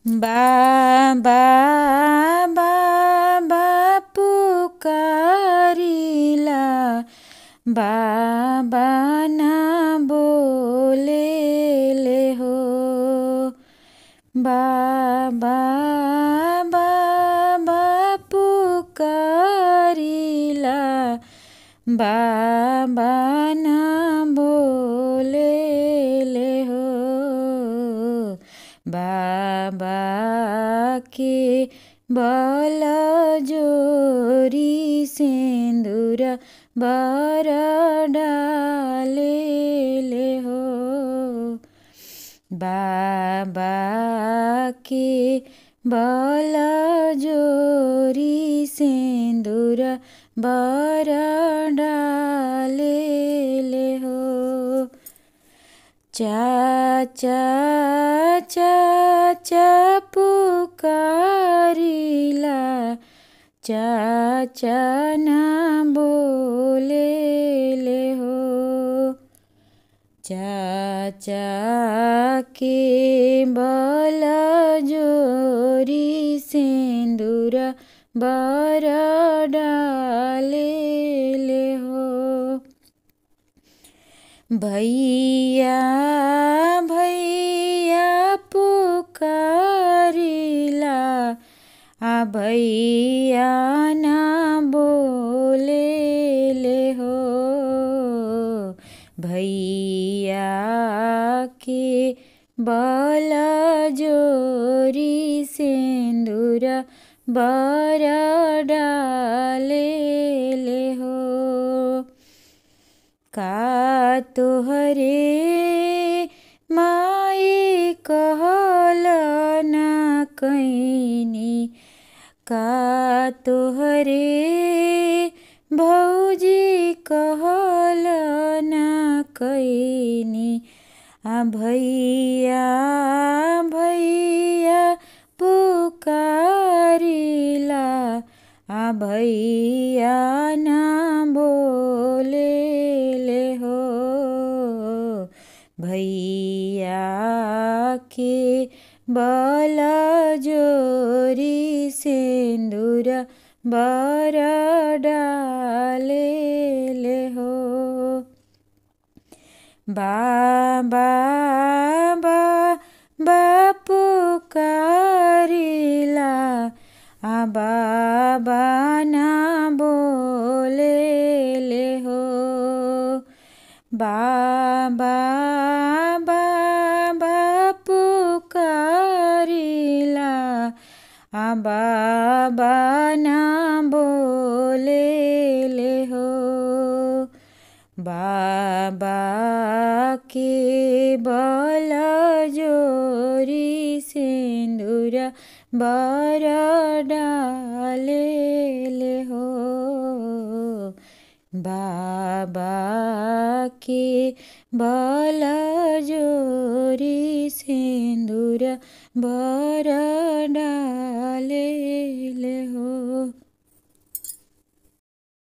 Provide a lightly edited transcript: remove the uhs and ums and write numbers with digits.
बाबा बाबा पुकारिला, बाबा ना बोलेले हो। बाबा बाबा पुकारिला, बाबा ना बोलेले हो। बाबा के बल जोरी सिंदूर बर डालेले हो। बाबा के बल जोरी सिंदूर बर डालेले हो। चाचा चाचा पुकारिला, चाचा ना बोलेले हो। चाचा के बल जोरी सिंदूर बर डालेले हो। भैया भैया पुकारिला, भैया ना बोलेले हो। भैया के बल जोरी सिंदूर बर डालेले हो। का तोहरे माई कहल ना कैनी, का तोहरे भौजी कहल ना कैनी। भैया भैया पुकारिला, भैया ना बोलेले हो। भैया के बल जोरी सिंदूर बर डालेले हो। बाबा बाबा पुकारिला, बाबा ना बोलेले हो। बाबा बाबा पुकारिला, बाबा ना बोलेले हो। बाबा के बल जोरी सिंदूर बर डालेले हो। बाबा के बल